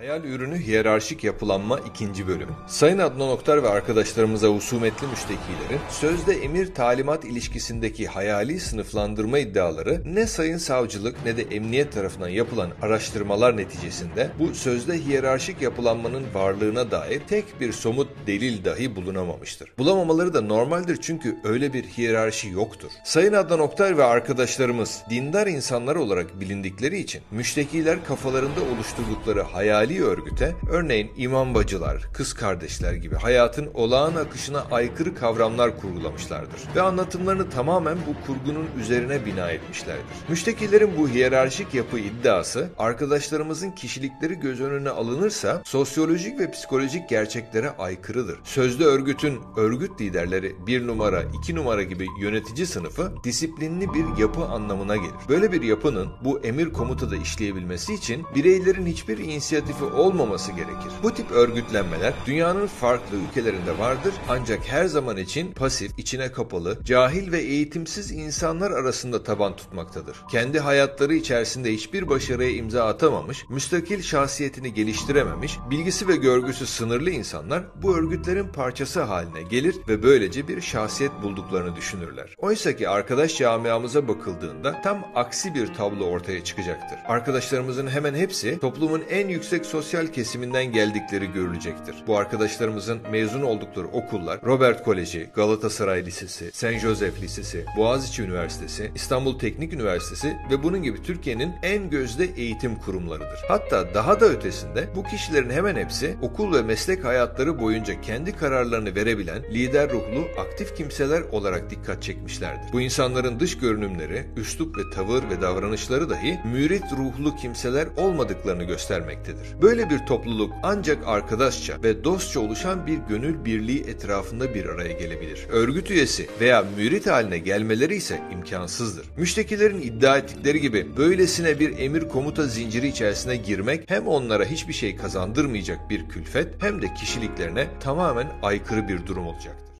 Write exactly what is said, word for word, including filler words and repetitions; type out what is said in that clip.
Hayal ürünü hiyerarşik yapılanma ikinci bölüm. Sayın Adnan Oktar ve arkadaşlarımıza husumetli müştekilerin sözde emir talimat ilişkisindeki hayali sınıflandırma iddiaları ne sayın savcılık ne de emniyet tarafından yapılan araştırmalar neticesinde bu sözde hiyerarşik yapılanmanın varlığına dair tek bir somut delil dahi bulunamamıştır. Bulamamaları da normaldir çünkü öyle bir hiyerarşi yoktur. Sayın Adnan Oktar ve arkadaşlarımız dindar insanlar olarak bilindikleri için müştekiler kafalarında oluşturdukları hayali örgüte, örneğin imam bacılar, kız kardeşler gibi hayatın olağan akışına aykırı kavramlar kurgulamışlardır ve anlatımlarını tamamen bu kurgunun üzerine bina etmişlerdir. Müştekilerin bu hiyerarşik yapı iddiası, arkadaşlarımızın kişilikleri göz önüne alınırsa sosyolojik ve psikolojik gerçeklere aykırıdır. Sözde örgütün örgüt liderleri bir numara, iki numara gibi yönetici sınıfı disiplinli bir yapı anlamına gelir. Böyle bir yapının bu emir komutada işleyebilmesi için bireylerin hiçbir inisiyatifi olmaması gerekir. Bu tip örgütlenmeler dünyanın farklı ülkelerinde vardır ancak her zaman için pasif, içine kapalı, cahil ve eğitimsiz insanlar arasında taban tutmaktadır. Kendi hayatları içerisinde hiçbir başarıya imza atamamış, müstakil şahsiyetini geliştirememiş, bilgisi ve görgüsü sınırlı insanlar bu örgütlerin parçası haline gelir ve böylece bir şahsiyet bulduklarını düşünürler. Oysa ki arkadaş camiamıza bakıldığında tam aksi bir tablo ortaya çıkacaktır. Arkadaşlarımızın hemen hepsi toplumun en yüksek sosyal kesiminden geldikleri görülecektir. Bu arkadaşlarımızın mezun oldukları okullar Robert Koleji, Galatasaray Lisesi, Saint Joseph Lisesi, Boğaziçi Üniversitesi, İstanbul Teknik Üniversitesi ve bunun gibi Türkiye'nin en gözde eğitim kurumlarıdır. Hatta daha da ötesinde bu kişilerin hemen hepsi okul ve meslek hayatları boyunca kendi kararlarını verebilen lider ruhlu aktif kimseler olarak dikkat çekmişlerdir. Bu insanların dış görünümleri, üslup ve tavır ve davranışları dahi mürit ruhlu kimseler olmadıklarını göstermektedir. Böyle bir topluluk ancak arkadaşça ve dostça oluşan bir gönül birliği etrafında bir araya gelebilir. Örgüt üyesi veya mürit haline gelmeleri ise imkansızdır. Müştekilerin iddia ettikleri gibi böylesine bir emir komuta zinciri içerisine girmek hem onlara hiçbir şey kazandırmayacak bir külfet hem de kişiliklerine tamamen aykırı bir durum olacaktır.